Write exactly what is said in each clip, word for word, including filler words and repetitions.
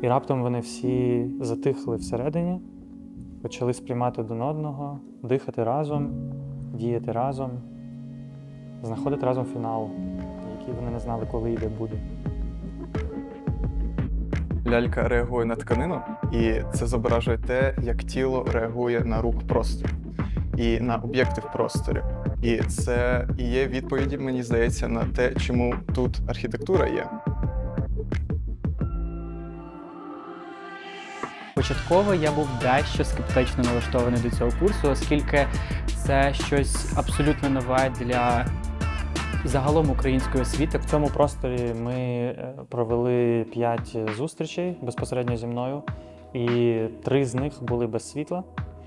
І раптом вони всі затихли всередині, почали сприймати один одного, дихати разом, діяти разом, знаходити разом фінал, який вони не знали, коли і де буде. Лялька реагує на тканину, і це зображує те, як тіло реагує на рух простору і на об'єкти в просторі. І це і є відповіді, мені здається, на те, чому тут архітектура є. Початково я був дещо скептично налаштований до цього курсу, оскільки це щось абсолютно нове для загалом української освіти. В цьому просторі ми провели п'ять зустрічей безпосередньо зі мною, і три з них були без світла.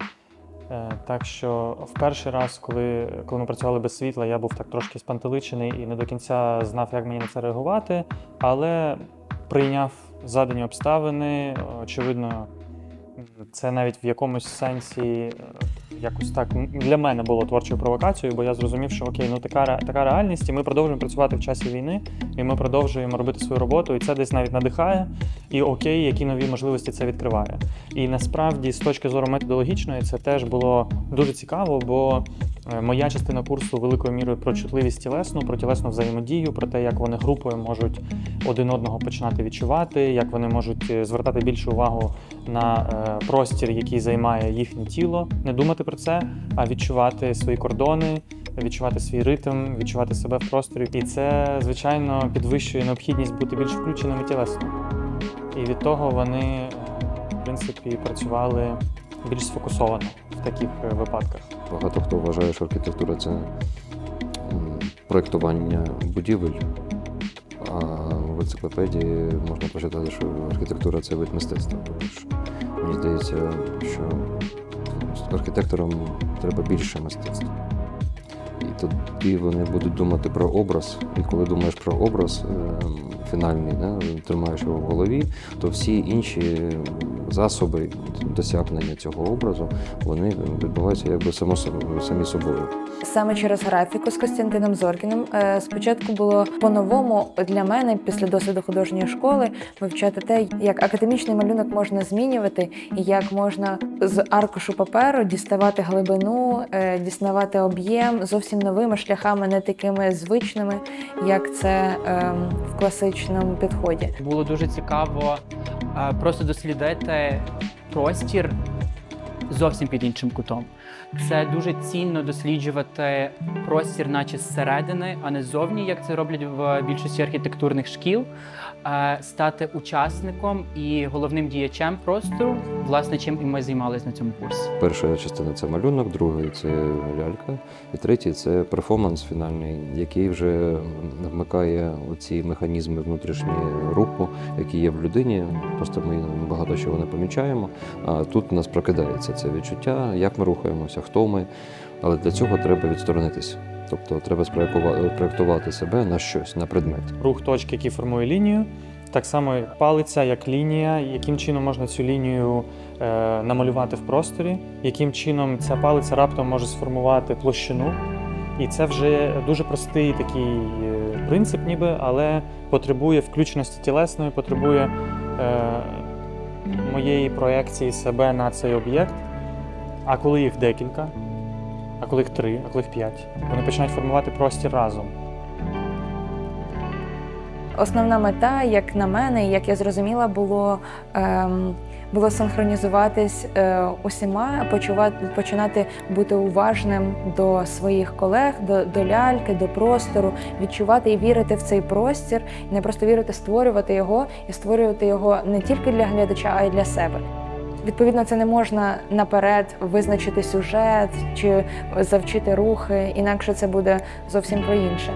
Так що в перший раз, коли, коли ми працювали без світла, я був так трошки спантеличений і не до кінця знав, як мені на це реагувати, але прийняв задані обставини. Очевидно, це навіть в якомусь сенсі якось так для мене було творчою провокацією, бо я зрозумів, що окей, ну така, така реальність, і ми продовжуємо працювати в часі війни, і ми продовжуємо робити свою роботу, і це десь навіть надихає, і окей, які нові можливості це відкриває. І насправді, з точки зору методологічної, це теж було дуже цікаво, бо моя частина курсу великою мірою про чутливість тілесну, про тілесну взаємодію, про те, як вони групою можуть один одного починати відчувати, як вони можуть звертати більшу увагу на простір, який займає їхнє тіло, не думати про це, а відчувати свої кордони, відчувати свій ритм, відчувати себе в просторі. І це, звичайно, підвищує необхідність бути більш включеними тілесно. І від того вони, в принципі, працювали більш сфокусовано в таких випадках. Багато хто вважає, що архітектура – це проєктування будівель, а в енциклопедії можна прочитати, що архітектура – це вид мистецтва. Мені здається, що архітекторам треба більше мистецтва. І тоді вони будуть думати про образ, і коли думаєш про образ фінальний, да, тримаєш його в голові, то всі інші засоби досягнення цього образу, вони відбуваються якби само, самі собою. Саме через графіку з Костянтином Зоркіним спочатку було по-новому для мене, після досвіду художньої школи, вивчати те, як академічний малюнок можна змінювати, і як можна з аркушу паперу діставати глибину, діставати об'єм зовсім новими шляхами, не такими звичними, як це в класичному підході. Було дуже цікаво просто дослідити простір зовсім під іншим кутом. Це дуже цінно досліджувати простір наче зсередини, а не ззовні, як це роблять в більшості архітектурних шкіл. Стати учасником і головним діячем простору, власне, чим і ми займалися на цьому курсі. Перша частина – це малюнок, другий – це лялька, і третій – це перформанс фінальний, який вже вмикає оці механізми внутрішнього руху, які є в людині, просто ми багато чого не помічаємо, а тут у нас прокидається це відчуття, як ми рухаємося, хто ми, але для цього треба відсторонитися. Тобто треба спроєктувати себе на щось, на предмет. Рух точки, який формує лінію, так само як палиця, як лінія, яким чином можна цю лінію е, намалювати в просторі, яким чином ця палиця раптом може сформувати площину. І це вже дуже простий такий принцип ніби, але потребує включеності тілесної, потребує е, моєї проекції себе на цей об'єкт. А коли їх декілька, а коли їх три, а коли їх п'ять, вони починають формувати простір разом. Основна мета, як на мене, як я зрозуміла, було, ем, було синхронізуватись е, усіма, почувати, починати бути уважним до своїх колег, до, до ляльки, до простору, відчувати і вірити в цей простір, і не просто вірити, створювати його, і створювати його не тільки для глядача, а й для себе. Відповідно, це не можна наперед визначити сюжет чи завчити рухи, інакше це буде зовсім про інше.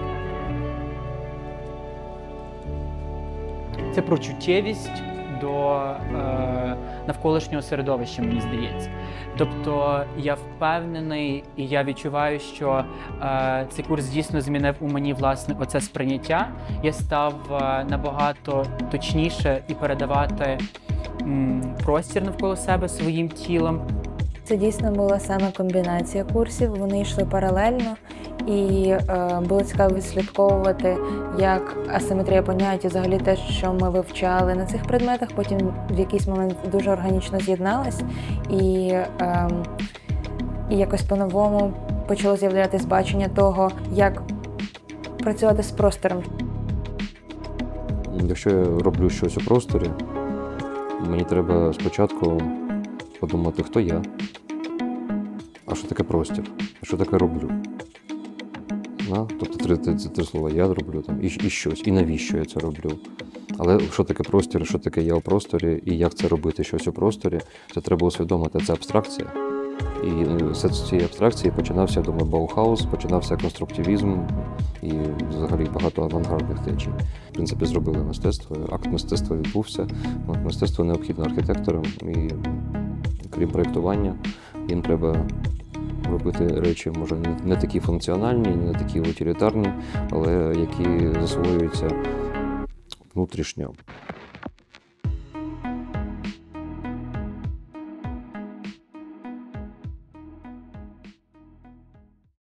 Це про чуттєвість до е, навколишнього середовища, мені здається. Тобто я впевнений і я відчуваю, що е, цей курс дійсно змінив у мені, власне, оце сприйняття. Я став е, набагато точніше і передавати м, простір навколо себе своїм тілом. Це дійсно була саме комбінація курсів, вони йшли паралельно, І е, було цікаво відслідковувати, як асиметрія понять і взагалі те, що ми вивчали на цих предметах, потім в якийсь момент дуже органічно з'єдналось, і, е, і якось по-новому почало з'являтися бачення того, як працювати з простором. Якщо я роблю щось у просторі, мені треба спочатку подумати, хто я, а що таке простір, а що таке роблю. Да? Тобто три, три, три слова я роблю там, і, і щось, і навіщо я це роблю. Але що таке простір, що таке я у просторі, і як це робити щось у просторі, це треба усвідомити, це абстракція. І все з цієї абстракції починався, я думаю, Баухаус, починався конструктивізм і взагалі багато авангардних течій. В принципі, зробили мистецтво, акт мистецтва відбувся. От, мистецтво необхідно архітекторам, і крім проєктування, їм треба робити речі, може, не такі функціональні, не такі утилітарні, але які засвоюються внутрішньо.